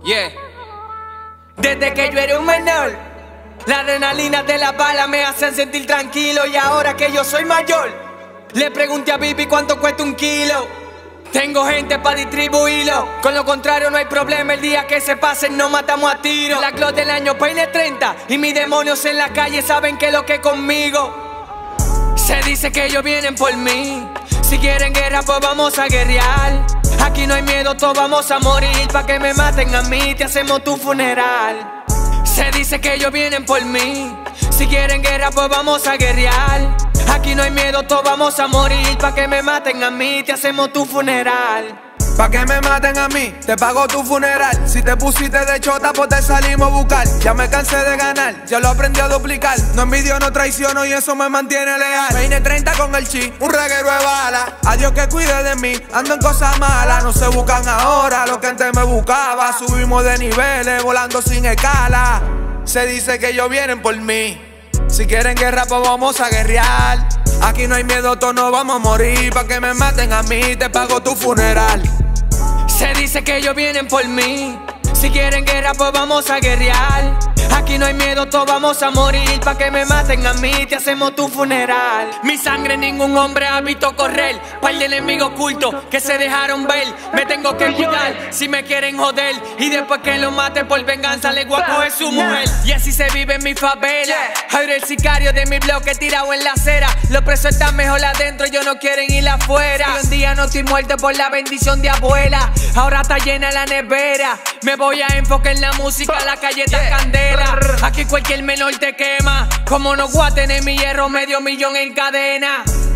Yeah. Desde que yo era un menor, la adrenalina de la bala me hacen sentir tranquilo. Y ahora que yo soy mayor, le pregunté a Bibi cuánto cuesta un kilo. Tengo gente para distribuirlo. Con lo contrario no hay problema, el día que se pasen nos matamos a tiro. La Glock del año peine 30 y mis demonios en la calle saben que lo que conmigo. Se dice que ellos vienen por mí. Si quieren guerra pues vamos a guerrear. Aquí no hay miedo, todos vamos a morir. Pa' que me maten a mí, te hacemos tu funeral. Se dice que ellos vienen por mí. Si quieren guerra pues vamos a guerrear. Aquí no hay miedo, todos vamos a morir. Pa' que me maten a mí, te hacemos tu funeral. Pa' que me maten a mí, te pago tu funeral. Si te pusiste de chota, pues te salimos a buscar. Ya me cansé de ganar, ya lo aprendí a duplicar. No envidio, no traiciono y eso me mantiene leal. Peine 30 con el chi, un reguero de bala. A Dios que cuide de mí, ando en cosas malas. No se buscan ahora lo que antes me buscaba. Subimos de niveles, volando sin escala. Se dice que ellos vienen por mí. Si quieren guerra, pues vamos a guerrear. Aquí no hay miedo, todos nos vamos a morir. Pa' que me maten a mí, te pago tu funeral. Se dice que ellos vienen por mí. Si quieren guerra pues vamos a guerrear. Aquí no hay miedo, todos vamos a morir. Pa' que me maten a mí, te hacemos tu funeral. Mi sangre ningún hombre ha visto correr. Par de enemigos ocultos que se dejaron ver. Me tengo que cuidar si me quieren joder. Y después que lo mate por venganza le voy a coger su mujer. Y así se vive en mi favela. Ahora el sicario de mi bloque tirado en la acera. Los presos están mejor adentro, ellos no quieren ir afuera. Y un día no estoy muerto por la bendición de abuela. Ahora está llena la nevera. Me voy a enfocar en la música, la calle está candela. Aquí cualquier menor te quema. Como no voy a tener mi hierro, medio millón en cadena.